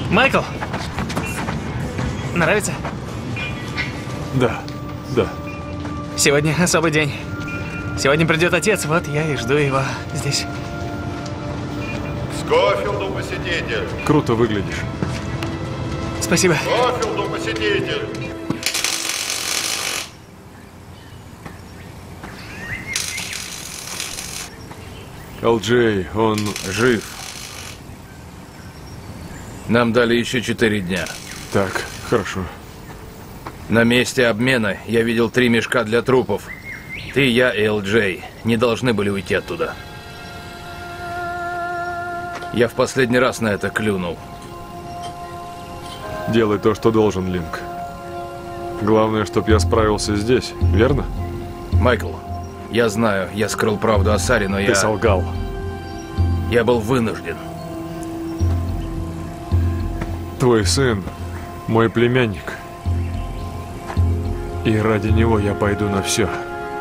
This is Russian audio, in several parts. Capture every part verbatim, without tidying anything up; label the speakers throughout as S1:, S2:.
S1: Майкл! Нравится?
S2: Да, да.
S1: Сегодня особый день. Сегодня придет отец, вот я и жду его здесь.
S3: Скофилду посетитель.
S2: Круто выглядишь.
S1: Спасибо.
S3: Скофилду посетитель.
S2: Эл Джей, он
S4: жив. Нам дали еще четыре дня.
S2: Так, хорошо.
S4: На месте обмена я видел три мешка для трупов. Ты, я и Эл Джей не должны были уйти оттуда. Я в последний раз на это клюнул.
S2: Делай то, что должен, Линк. Главное, чтоб я справился здесь, верно?
S4: Майкл, я знаю, я скрыл правду о Саре, но
S2: Ты
S4: я...
S2: солгал.
S4: Я был вынужден.
S2: Твой сын, мой племянник. И ради него я пойду на все.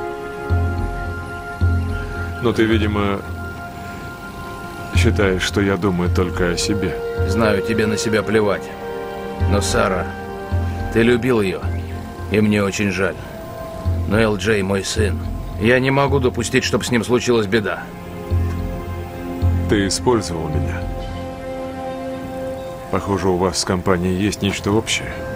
S2: Но ты, видимо, считаешь, что я думаю только о себе.
S4: Знаю, тебе на себя плевать. Но, Сара, ты любил ее, и мне очень жаль. Но Эл Джей мой сын. Я не могу допустить, чтобы с ним случилась беда.
S2: Ты использовал меня. Похоже, у вас с компанией есть нечто общее.